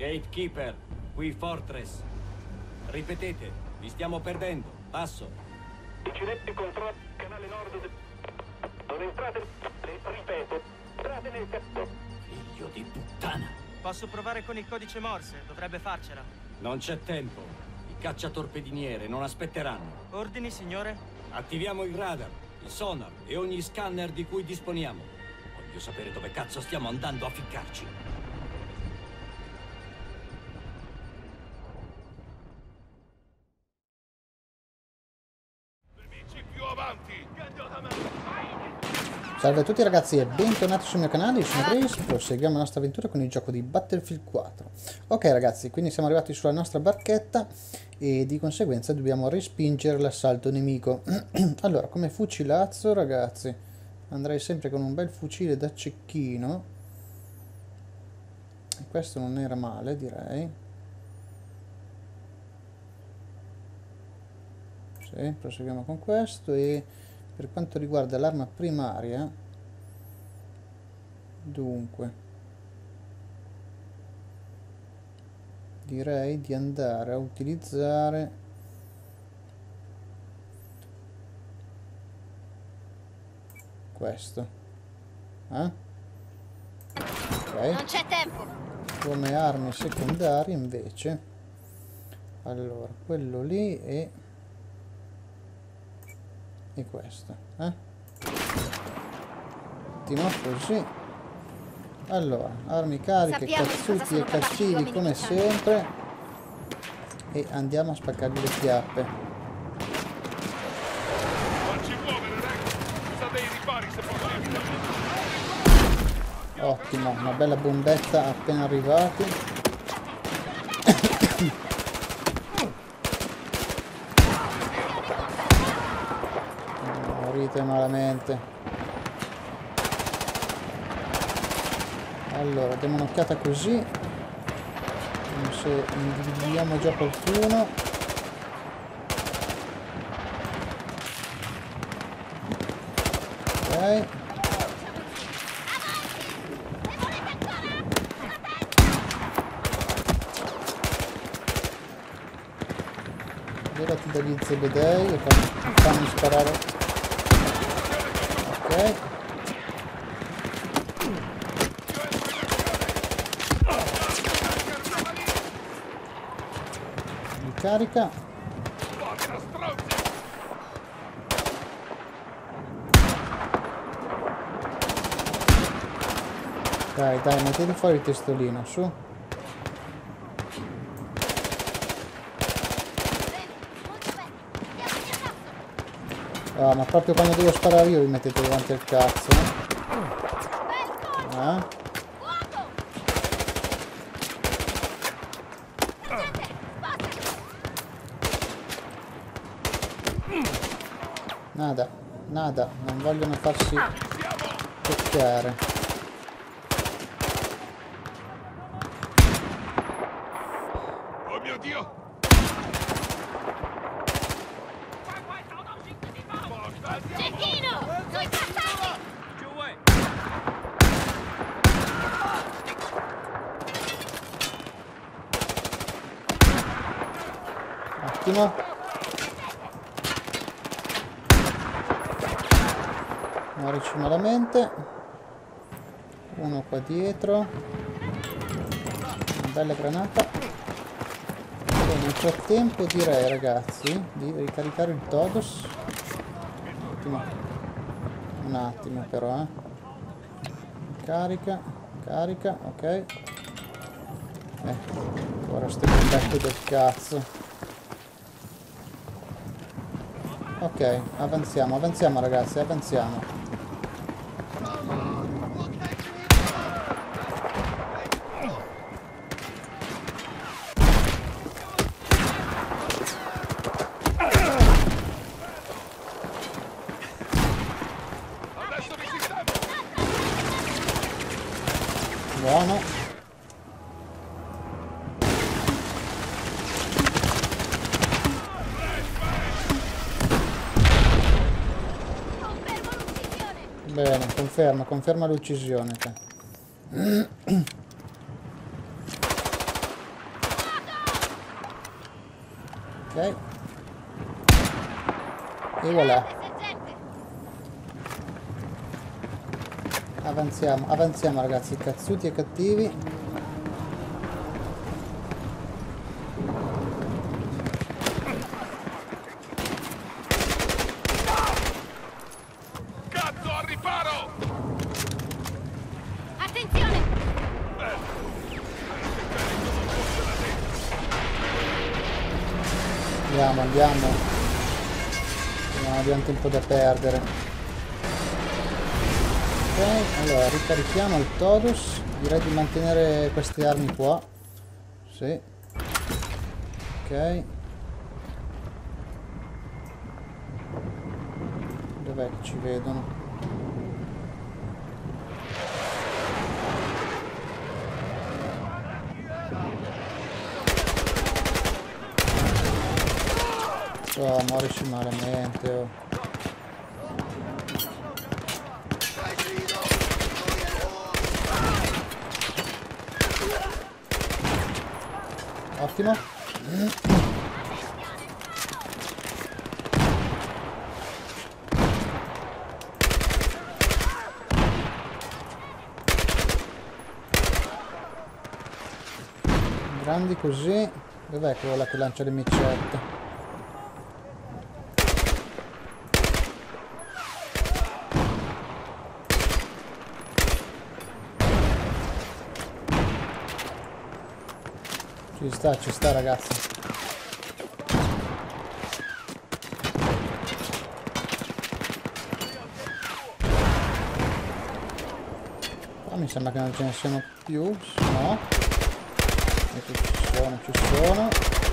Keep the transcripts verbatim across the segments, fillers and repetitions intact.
Gatekeeper, qui Fortress. Ripetete, vi stiamo perdendo. Passo. Incidente controllo canale nord. De... Non entrate. Ripeto, entrate nel cazzo. Figlio di puttana. Posso provare con il codice Morse, dovrebbe farcela. Non c'è tempo. I cacciatorpediniere non aspetteranno. Ordini, signore? Attiviamo il radar, il sonar e ogni scanner di cui disponiamo. Voglio sapere dove cazzo stiamo andando a ficcarci. Salve a tutti ragazzi e bentornati sul mio canale, io sono Grace, proseguiamo la nostra avventura con il gioco di Battlefield quattro. Ok ragazzi, quindi siamo arrivati sulla nostra barchetta e di conseguenza dobbiamo respingere l'assalto nemico. Allora, come fucilazzo ragazzi, andrei sempre con un bel fucile da cecchino. E questo non era male, direi. Sì, proseguiamo con questo e... per quanto riguarda l'arma primaria, dunque, direi di andare a utilizzare questo. Eh? Okay. Non c'è tempo. Come armi secondarie invece, allora, quello lì e... e questo, eh? Ottimo, così. Allora, armi cariche, Sappiamo cazzuti e cattivi come sempre. E andiamo a spaccargli le chiappe. Non ci muovere, Rex. Usa dei ripari se possibile. Ottimo, una bella bombetta appena arrivati. Morite malamente. Allora, diamo un'occhiata così. Vediamo se individuiamo già qualcuno. Ok. Liberati dagli zebedei e fammi sparare. Ok. Carica. Dai, dai, mettete fuori il testolino, su. Ah, ma proprio quando devo sparare io vi mettete davanti al cazzo, eh? Eh? Nada, nada, non vogliono farsi toccare. Oh mio Dio! Cecchino! Sui passaggi! Ottimo. Muorici malamente. Uno qua dietro. Una bella granata. E nel frattempo direi ragazzi di ricaricare il Todos. Ottimo. Un attimo però, eh. Carica, carica, ok. Eh, ora ste bombette del cazzo. Ok, avanziamo, avanziamo ragazzi, avanziamo. Buono. Bene, conferma, conferma l'uccisione. voilà. Sergente! Avanziamo, avanziamo ragazzi, cazzuti e cattivi. Cazzo, al riparo! Attenzione! Andiamo, andiamo. Non abbiamo tempo da perdere. Ok, allora ricarichiamo il Todus. Direi di mantenere queste armi qua. Sì. Ok. Dov'è che ci vedono? Oh, morisci malamente, oh. Ottimo. Grandi così. Dov'è quello là che lancia le micette? Ci sta, ci sta ragazzi. Qua mi sembra che non ce ne siano più. No. E qui ci sono, ci sono.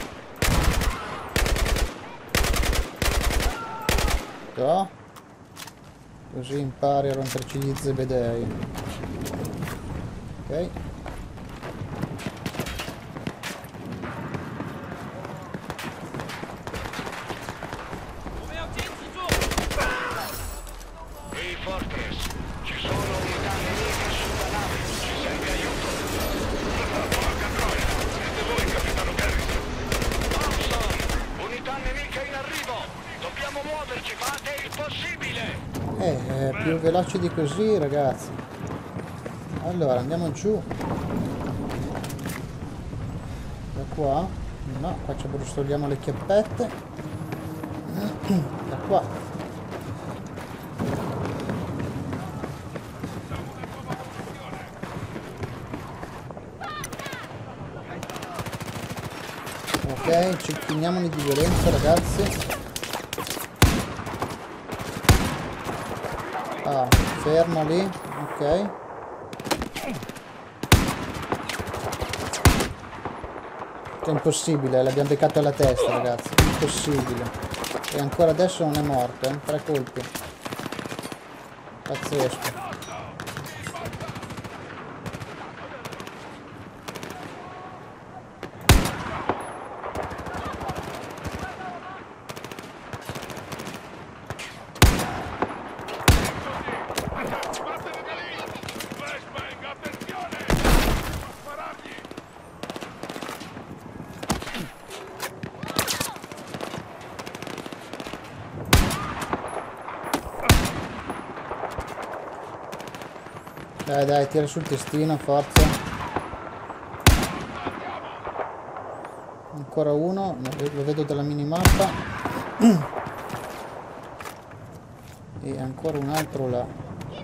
No. Così impari a romperci gli zebedei. Ok. Eh, più veloci di così ragazzi. Allora andiamo giù. Da qua. No, qua ci brustoliamo le chiappette. Da qua. Ok, ci finiamoli di violenza ragazzi. Ah, fermo lì, ok. È impossibile, l'abbiamo beccato alla testa ragazzi, impossibile. E ancora adesso non è morto, eh? Tre colpi. Pazzesco. Dai dai, tira sul testino, forza. Ancora uno, lo vedo dalla minimappa. E ancora un altro là.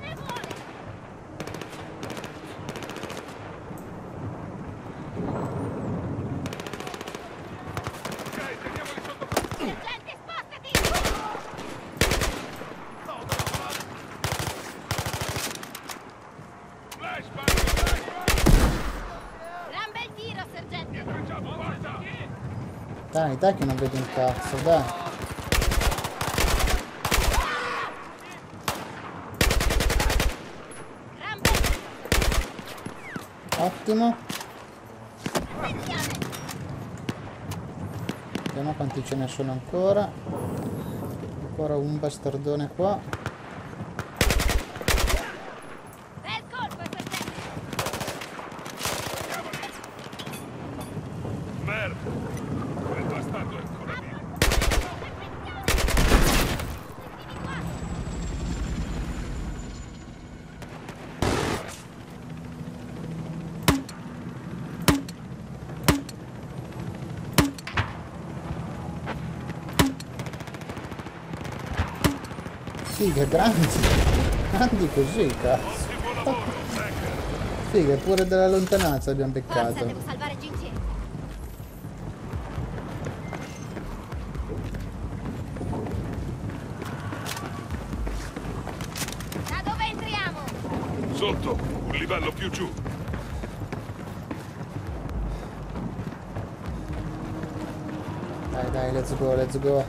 Dai, dai che non vedo un cazzo, dai. Ottimo. Vediamo quanti ce ne sono ancora. Ancora un bastardone qua. Figa, grandi. Grandi così, cazzo. Ottimo lavoro, Decker. Figa, pure dalla lontananza abbiamo Forza, beccato. devo salvare Gingie. Da dove entriamo? Sotto, un livello più giù. Dai, dai, let's go, let's go.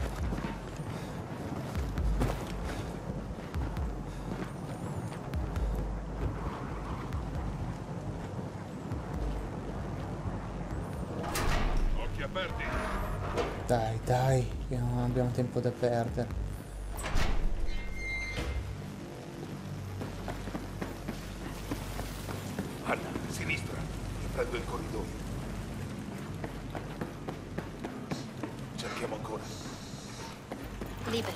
Occhi aperti. Dai, dai, che non abbiamo tempo da perdere. Anna, a sinistra. Prendo il corridoio. Cerchiamo ancora. Libero.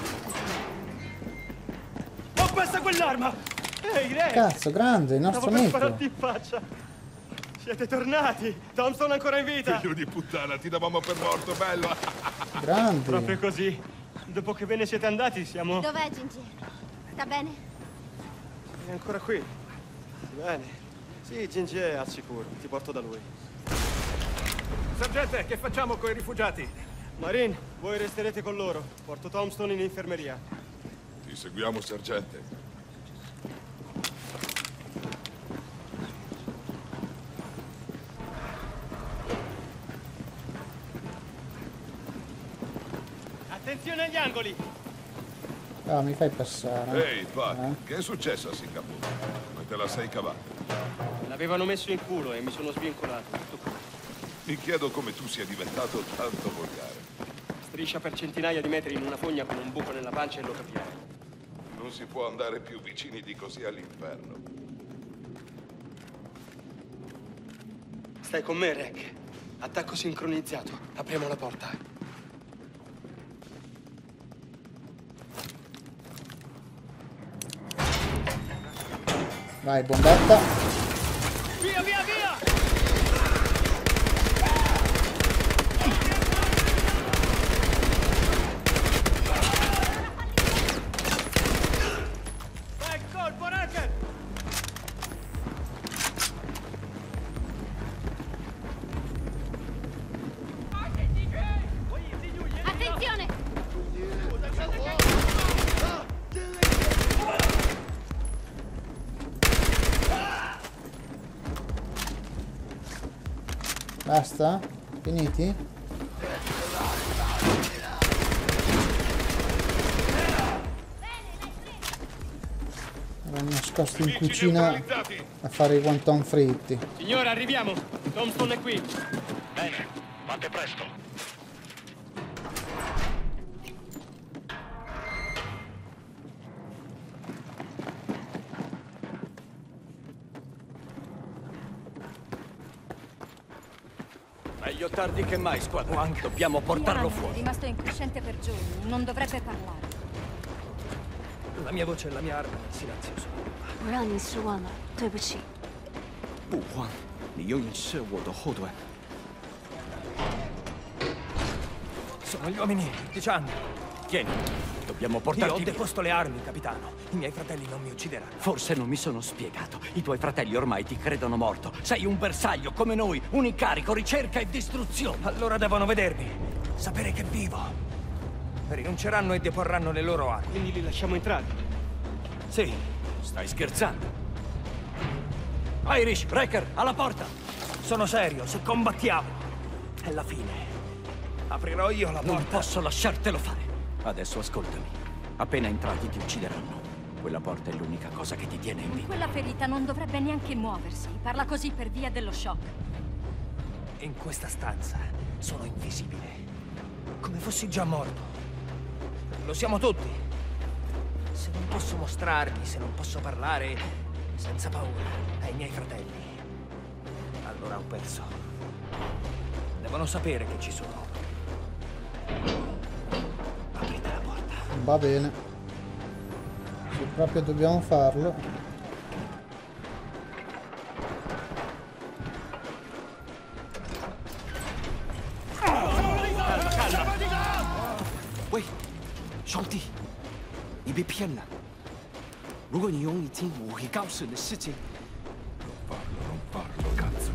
Ho perso quell'arma! Ehi, Rex! Cazzo, grande, il nostro Stavo per amico. spararti in faccia! Siete tornati! Thompson è ancora in vita! Figlio di puttana, ti davamo per morto, bello. Grandi. Proprio così. Dopo che ve ne siete andati, siamo... Dov'è Gingie? Sta bene? È ancora qui. Bene. Sì, Gingie è al sicuro. Ti porto da lui. Sergente, che facciamo coi rifugiati? Marin, voi resterete con loro. Porto Thompson in infermeria. Ti seguiamo, sergente. Attenzione agli angoli! Ah, mi fai passare. Ehi, Buck, Eh? che è successo a Singapore? Come te la sei cavata? L'avevano messo in culo e mi sono svincolato. Tutto qua. Mi chiedo come tu sia diventato tanto volgare. Striscia per centinaia di metri in una fogna con un buco nella pancia e lo capirai. Non si può andare più vicini di così all'inferno. Stai con me, Rek. Attacco sincronizzato. Apriamo la porta. Vai, bombetta. Via, via, via! Vai, colpo, Racket! Attenzione! Basta? Finiti? Erano nascosti in Nemici cucina neutralizzati. a fare i wonton fritti. Signore, arriviamo! Thompson è qui. Bene, fate presto. Meglio tardi che mai, squadra. Dobbiamo portarlo Ian è fuori. rimasto incosciente per giorni. Non dovrebbe parlare. La mia voce e la mia arma, silenzioso. 我让你失望了，对不起。 不慌，你永远是我的后盾。 Sono gli uomini di Chan. Tieni, dobbiamo Io ho portarti via. deposto le armi, capitano. I miei fratelli non mi uccideranno. Forse non mi sono spiegato. I tuoi fratelli ormai ti credono morto. Sei un bersaglio come noi, un incarico, ricerca e distruzione. Allora devono vedermi, sapere che vivo. Rinunceranno e deporranno le loro armi. Quindi li lasciamo entrare? Sì, stai scherzando. Irish, Wrecker, alla porta! Sono serio, se combattiamo è la fine. Aprirò io la Non porta. posso lasciartelo fare. Adesso ascoltami. Appena entrati ti uccideranno. Quella porta è l'unica cosa che ti tiene in vita. Quella ferita non dovrebbe neanche muoversi. Parla così per via dello shock. In questa stanza sono invisibile. Come fossi già morto. Lo siamo tutti. Se non posso mostrarmi, se non posso parlare, senza paura, ai miei fratelli, allora ho perso. Devono sapere che ci sono. Aprite la porta. Va bene. Se proprio dobbiamo farlo. Uè, sciolti. 你被骗了。如果你用已经，我会告诉你事情。 Parlo, non parlo, cazzo.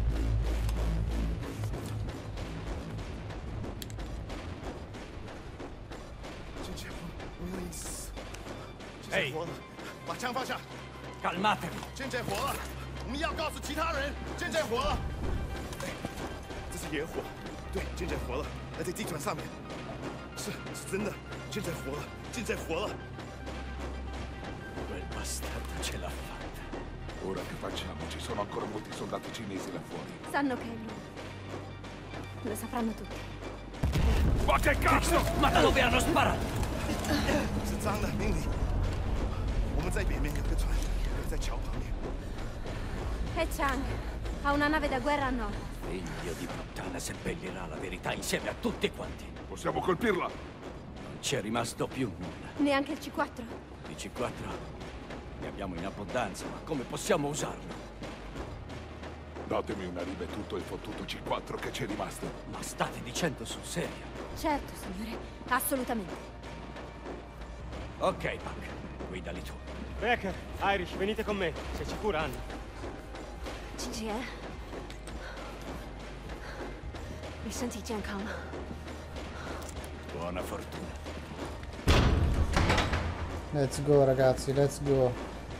Ehi, 把枪放下！ calmatevi. 见见火了，我们要告诉其他人，见见火了。这是野火，对，见见火了，还在地毯上面。是，是真的，见见火了，见见火了。 Quel bastardo ce l'ha fatta. Ora che facciamo? Ci sono ancora molti soldati cinesi là fuori. Sanno che è lui. Lo sapranno tutti. Ma che cazzo? Ma da dove hanno sparato? 是张的命令。我们在北面有个船，有在桥旁边。 E Chang ha una nave da guerra a nord. Figlio di puttana, seppellirà la verità insieme a tutti quanti. Possiamo colpirla? Non c'è rimasto più nulla. Neanche il C quattro. Il C quattro ne abbiamo in abbondanza, ma come possiamo usarlo? Datemi una riba e tutto il fottuto C quattro che c'è rimasto. Ma state dicendo sul serio? Certo, signore. Assolutamente. Ok, Puck, guidali tu. Becker, Irish, venite con me. Sei sicura, Anna? Gigi, eh? Mi senti Giancarlo? Buona fortuna. Let's go ragazzi, let's go.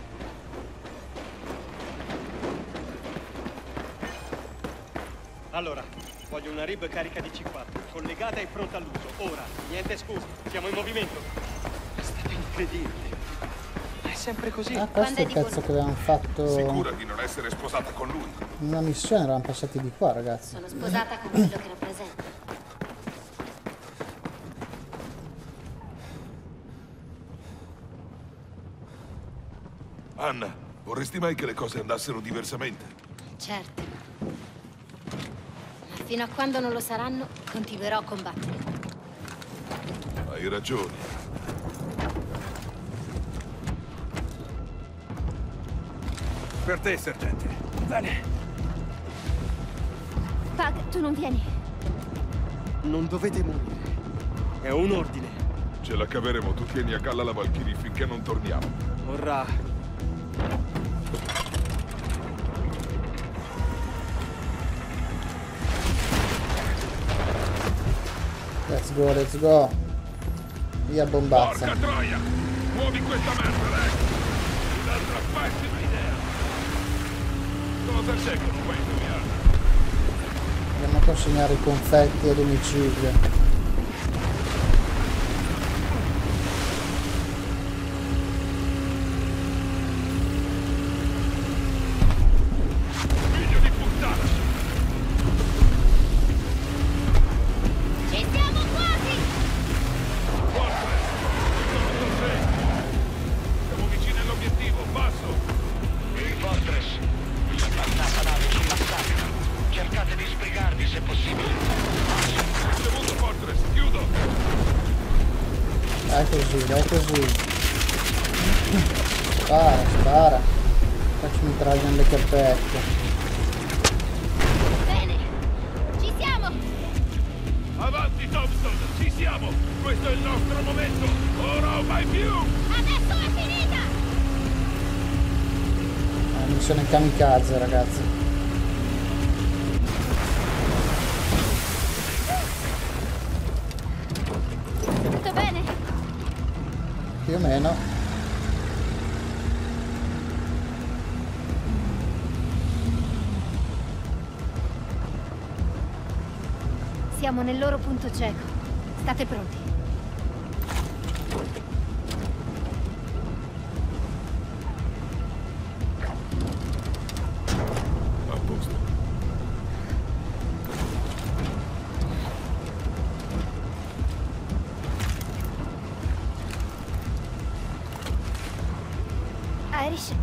Allora, voglio una rib carica di C quattro, collegata e pronta all'uso. Ora, niente scuse, siamo in movimento. È stato incredibile. È sempre così. Ah, questo è il pezzo che avevamo fatto Sicura di non essere sposata con lui? in una missione, eravamo passati di qua ragazzi. Sono sposata con quello che rappresenta. Anna, vorresti mai che le cose andassero diversamente? Certo. Ma fino a quando non lo saranno, continuerò a combattere. Hai ragione. Per te, sergente. Bene. Pug, tu non vieni. Non dovete morire. È un ordine. Ce la caveremo, tu tieni a galla la Valkyrie finché non torniamo. Ora... Let's go, let's go. Via bombazza. Porca troia! Muovi questa merda, Rex! Un'altra pessima idea! Cosa c'è che non vuoi indovinare? Andiamo a consegnare i confetti a domicilio. Figlio di puttana! Ci siamo quasi! Forte! Sono sei! Siamo vicini all'obiettivo, basso! Fortress, l'avanzata nave sulla stacca. Cercate di sbrigarvi se possibile. Ricevuto, Fortress, chiudo! Dai così, dai così. Spara, spara. Facci mitragliare le carpette. Bene! Ci siamo! Avanti, Thompson! Ci siamo! Questo è il nostro momento! Ora o mai più! Adesso è finita! È una missione kamikaze ragazzi. Tutto bene? Più o meno. Siamo nel loro punto cieco. State pronti. A posto. Irish.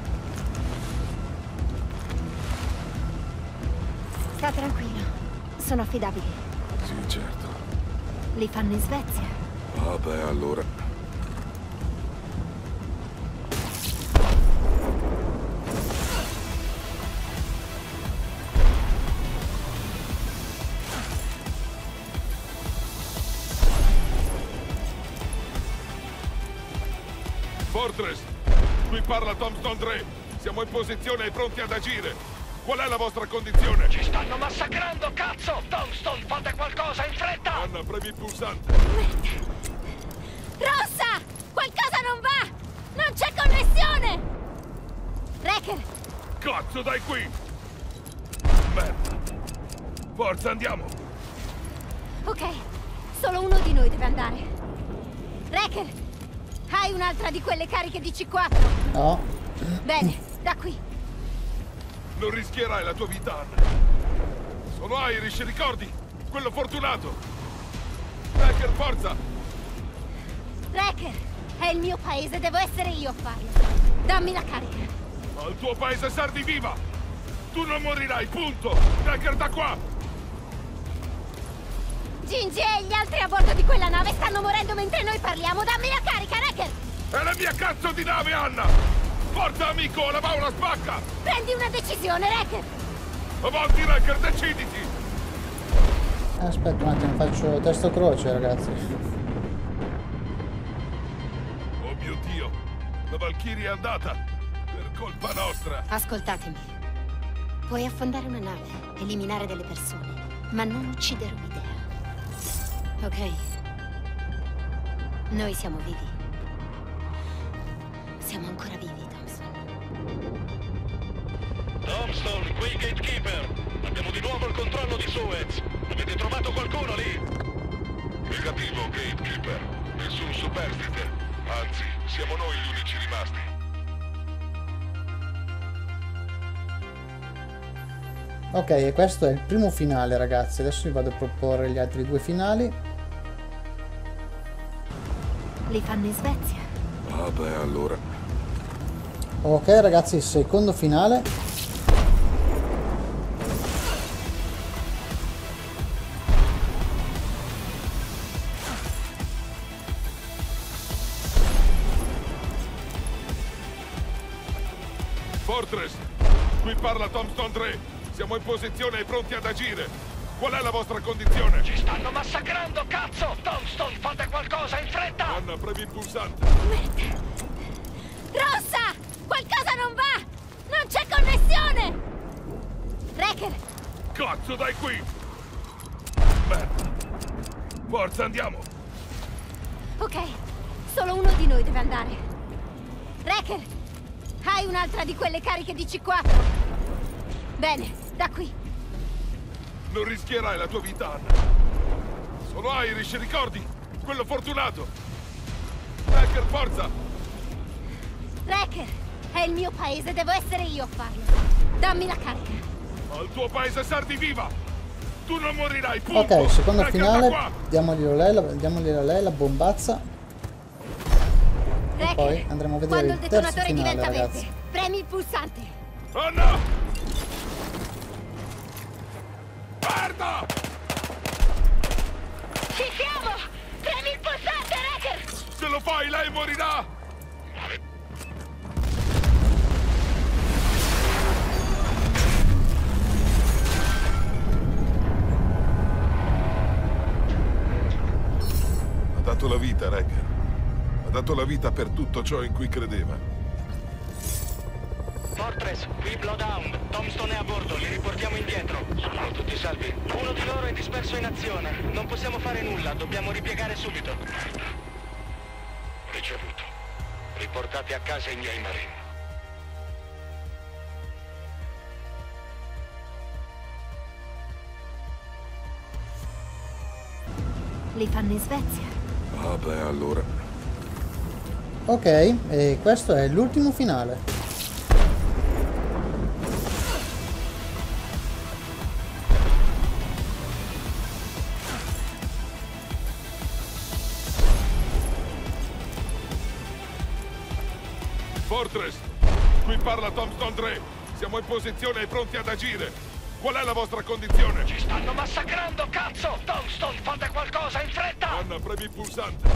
Sta tranquillo. Sono affidabili. Sì, certo. Li fanno in Svezia. Vabbè, allora. Fortress, qui parla Tombstone tre. Siamo in posizione e pronti ad agire. Qual è la vostra condizione? Ci stanno massacrando, cazzo! Tombstone, fate qualcosa, in fretta! Anna, premi il pulsante. Rossa! Qualcosa non va! Non c'è connessione! Wrecker! Cazzo, dai qui! Merda! Forza, andiamo! Ok, solo uno di noi deve andare. Wrecker! Hai un'altra di quelle cariche di C quattro? No. Bene, da qui. Non rischierai la tua vita, Anna. Sono Irish, ricordi? Quello fortunato! Wrecker, forza! Wrecker! È il mio paese, devo essere io a farlo. Dammi la carica. Al tuo paese sardi viva! Tu non morirai, punto! Wrecker, da qua! Gingy e gli altri a bordo di quella nave stanno morendo mentre noi parliamo. Dammi la carica, Wrecker! È la mia cazzo di nave, Anna! Forza, amico, la paura spacca! Prendi una decisione, Wrecker! Avanti, Wrecker, deciditi! Aspetta un attimo, faccio testo croce, ragazzi. Oh mio Dio! La Valkyrie è andata! Per colpa nostra! Ascoltatemi. Puoi affondare una nave, eliminare delle persone, ma non uccidere un'idea. Ok? Noi siamo vivi. Siamo ancora vivi, Thompson. Tombstone, qui Gatekeeper. Abbiamo di nuovo il controllo di Suez. Avete trovato qualcuno lì? Negativo, Gatekeeper. Nessun superstite. Anzi, siamo noi gli unici rimasti. Ok, e questo è il primo finale, ragazzi. Adesso vi vado a proporre gli altri due finali. Li fanno in Svezia. Ah beh, allora. Ok, ragazzi, secondo finale. Fortress, qui parla Tombstone tre. Siamo in posizione e pronti ad agire. Qual è la vostra condizione? Ci stanno massacrando, cazzo! Tombstone, fate qualcosa, in fretta! Anna, premi il pulsante. Rossa! Qualcosa non va! Non c'è connessione! Wrecker! Cazzo, dai qui! Merda! Forza, andiamo! Ok, solo uno di noi deve andare. Wrecker! Hai un'altra di quelle cariche di C quattro? Bene, da qui. Non rischierai la tua vita, Anna. Sono Irish, ricordi? Quello fortunato! Wrecker, forza! Wrecker! È il mio paese, devo essere io a farlo. Dammi la carica. Al tuo paese sardi viva! Tu non morirai, punto! Ok, secondo Wrecker, da finale. qua! Diamoglielo a lei, la, diamoglielo a lei la bombazza. Wrecker, poi andremo a vedere quando il il terzo detonatore finale, diventa ragazzi. verde, premi il pulsante. Anna! Merda! Ci siamo! Premi il pulsante, Wrecker! Se lo fai, lei morirà! Ha dato la vita, Wrecker. Ha dato la vita per tutto ciò in cui credeva. Fortress, qui Bloodhound. Tombstone è a bordo, li riportiamo indietro. Sono tutti salvi. Uno di loro è disperso in azione. Non possiamo fare nulla, dobbiamo ripiegare subito. Ricevuto. Riportate a casa i miei marini. Li fanno in Svezia. Ah beh, allora. Ok, e questo è l'ultimo finale. Fortress, qui parla Tombstone tre. Siamo in posizione e pronti ad agire. Qual è la vostra condizione? Ci stanno massacrando, cazzo! Tombstone, fate qualcosa, in fretta! Anna, premi il pulsante.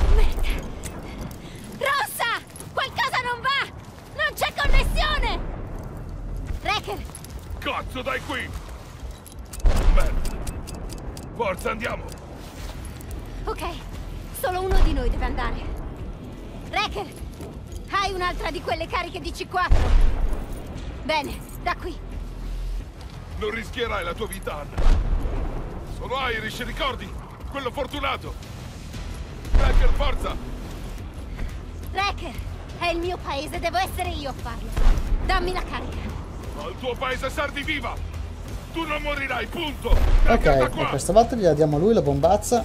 Rossa! Qualcosa non va! Non c'è connessione! Wrecker! Cazzo, dai qui! Merda! Forza, andiamo! Ok, solo uno di noi deve andare. Wrecker! Hai un'altra di quelle cariche di C quattro? Bene, da qui. Non rischierai la tua vita, Anna. Sono Irish, ricordi? Quello fortunato. Wrecker, forza! Wrecker, è il mio paese, devo essere io a farlo. Dammi la carica. Al tuo paese servi viva! Tu non morirai, punto! Ok, e questa volta gliela diamo a lui la bombazza.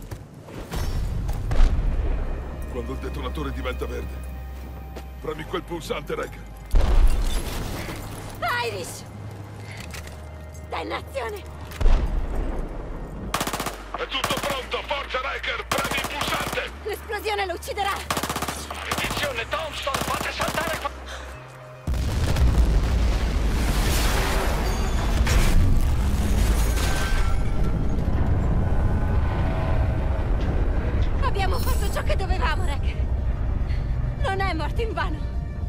Quando il detonatore diventa verde, premi quel pulsante, Wrecker. Irish! Dannazione! È tutto pronto, forza, Wrecker! Premi il pulsante! L'esplosione lo ucciderà! Attenzione, Thompson, fate saltare qua! Abbiamo fatto ciò che dovevamo, Wrecker. Non è morto invano.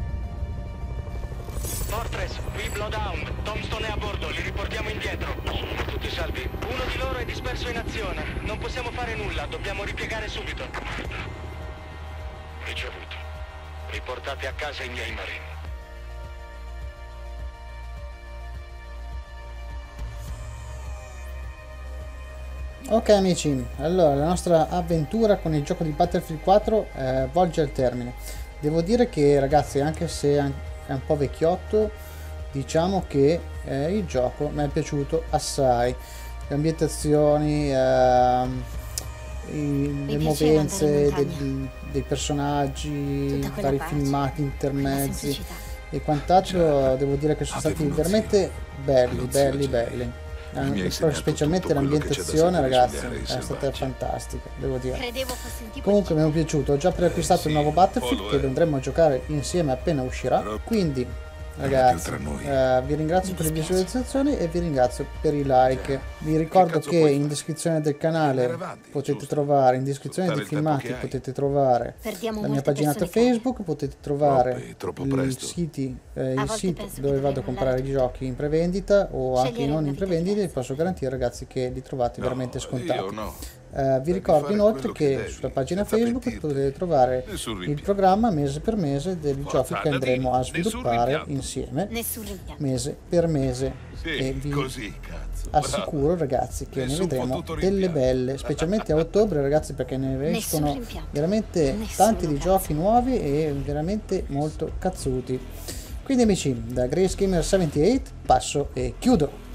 Fortress, qui Bloodhound. Tombstone è a bordo, li riportiamo indietro. Sono tutti salvi. Uno di loro è disperso in azione. Non possiamo fare nulla, dobbiamo ripiegare subito. Ricevuto. Riportate a casa i miei marini. Ok amici, allora la nostra avventura con il gioco di Battlefield quattro eh, volge al termine. Devo dire che ragazzi, anche se è un po' vecchiotto, diciamo che eh, il gioco mi è piaciuto assai. Le ambientazioni, eh, i, le movenze dei, dei personaggi, vari filmati intermezzi e quant'altro, devo dire che sono stati veramente belli, belli, belli. Eh, specialmente l'ambientazione, ragazzi, è stata fantastica, devo dire. Comunque mi è piaciuto. Ho già preacquistato il nuovo Battlefield che andremo a giocare insieme appena uscirà. Quindi ragazzi, eh, vi ringrazio per le visualizzazioni e vi ringrazio per i like. Vi ricordo che in descrizione del canale potete trovare, in descrizione dei filmati potete trovare la mia paginata Facebook, potete trovare i siti, eh, il sito dove vado a comprare i giochi in prevendita o anche non in prevendita, e posso garantire ragazzi che li trovate veramente scontati. Uh, vi ricordo inoltre che sulla pagina Facebook potete trovare il programma mese per mese dei giochi che andremo a sviluppare insieme mese per mese, e vi assicuro ragazzi che ne vedremo delle belle, specialmente a ottobre ragazzi, perché ne escono veramente tanti di giochi nuovi e veramente molto cazzuti. Quindi amici, da Grace Gamer settantotto passo e chiudo.